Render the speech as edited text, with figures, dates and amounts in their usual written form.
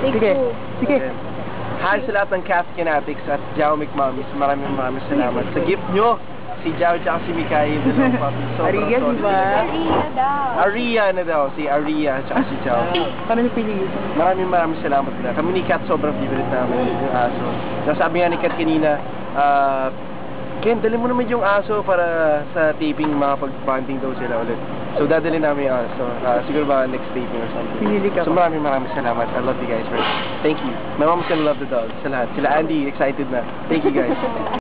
Sige. Sige. Hi sa lahat ng KathQuenatics at Jaomik Mommies. Maraming salamat sa gift nyo. Si Jao at si Mikay. Aria, di ba? Aria daw. Aria na daw. Si Aria at si Jao. Paano napili? Maraming salamat na. Kami ni Kath sobrang favorite namin yung aso. Sabi nga ni Kath kanina, Ken, dali mo naman yung aso para sa taping, makapag-bonding daw sila ulit. So, dadali namin yung aso. Siguro ba next taping or something. Pinili ka. So, maraming salamat. I love you guys. Thank you. My mom's gonna love the dog. Sa lahat. Sila Andy, excited na. Thank you guys.